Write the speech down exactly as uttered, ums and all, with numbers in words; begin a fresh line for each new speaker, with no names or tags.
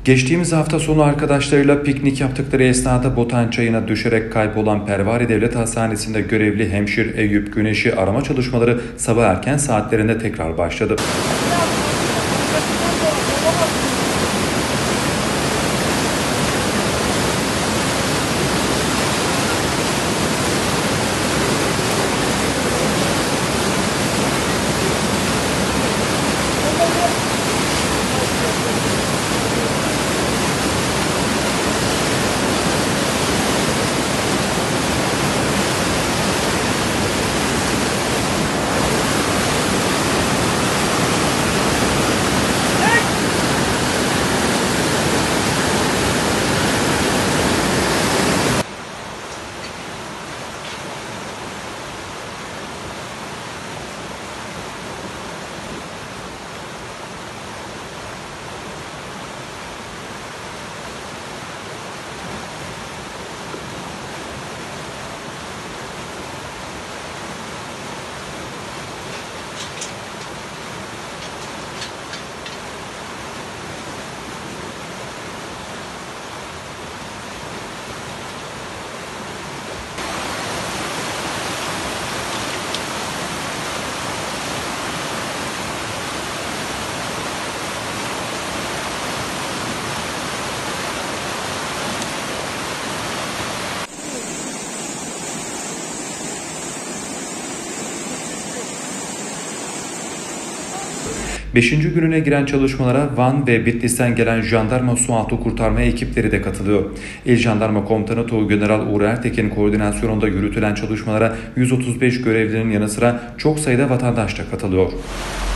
Geçtiğimiz hafta sonu arkadaşlarıyla piknik yaptıkları esnada Botan Çayı'na düşerek kaybolan Pervari Devlet Hastanesi'nde görevli hemşire Eyüp Güneş'i arama çalışmaları sabah erken saatlerinde tekrar başladı. Beşinci gününe giren çalışmalara Van ve Bitlis'ten gelen jandarma sualtı kurtarma ekipleri de katılıyor. İl Jandarma Komutanı Tuğgeneral Uğur Ertekin koordinasyonunda yürütülen çalışmalara yüz otuz beş görevlinin yanı sıra çok sayıda vatandaş da katılıyor.